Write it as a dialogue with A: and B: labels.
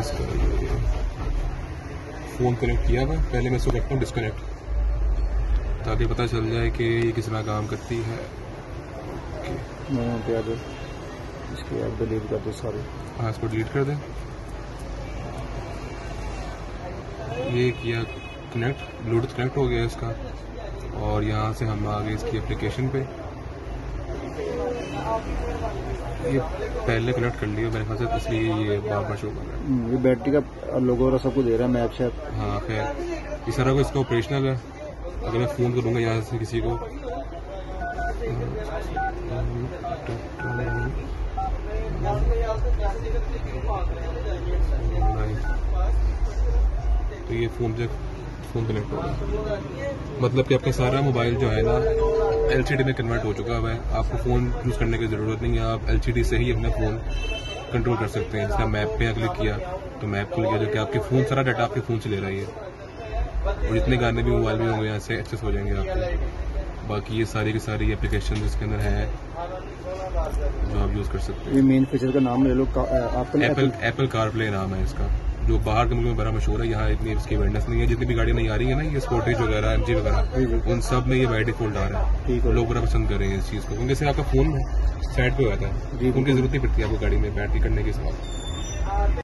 A: इसका phone connect किया हुआ। पहले मैं इसको करता हूँ डिस्कनेक्ट, ताकि पता चल जाए कि ये किस तरह काम करती है।
B: मैं यहाँ पे आ जाओ, इसके ऐप डिलीट कर दो सारे।
A: हाँ, इसको डिलीट कर दें। ये किया कनेक्ट, ब्लूटूथ कनेक्ट हो गया इसका, और यहाँ से हम आ गए इसकी एप्लीकेशन पे। ये पहले कनेक्ट कर लिया मेरे ख्याल से, इसलिए ये बार बार शो कर रहा है।
B: ये बैटरी का लोगो और सब कुछ दे रहा है, मैप शैप।
A: हाँ खैर, इस तरह को इसका ऑपरेशनल है। अगर मैं फ़ोन करूँगा यहाँ से किसी को, तो ये फ़ोन कनेक्ट होगा, मतलब कि आपका सारा मोबाइल जो है ना LCD में कन्वर्ट हो चुका है। आपको फ़ोन यूज़ करने की ज़रूरत नहीं है, आप LCD से ही अपना फ़ोन कंट्रोल कर सकते हैं। जैसे मैप पे क्लिक किया तो मैप खुल गया, जो कि आपके फ़ोन सारा डाटा आपके फ़ोन से ले रही है, और जितने गाने भी मोबाइल में होंगे यहाँ से एक्सेस हो जाएंगे आपको। बाकी ये सारी की सारी एप्लीकेशन इसके अंदर है जो आप यूज़ कर सकते हैं।
B: ये मेन फीचर का नाम ले लो, आपका
A: एप्पल कारप्ले नाम है इसका, जो बाहर के मुल्क में बड़ा मशहूर है। यहाँ इतनी इसकी अवेयरनेस नहीं है। जितनी भी गाड़ियाँ नहीं आ रही है ना, ये स्पोर्टेज वगैरह MG वगैरह, उन सब में ये बाय डिफॉल्ट आ रहा है। लोग बड़ा पसंद कर रहे हैं इस चीज़ को, क्योंकि इससे आपका फ़ोन साइड पे हो जाता है, उनकी जरूरत नहीं पड़ती आपको गाड़ी में बैटरी करने के साथ।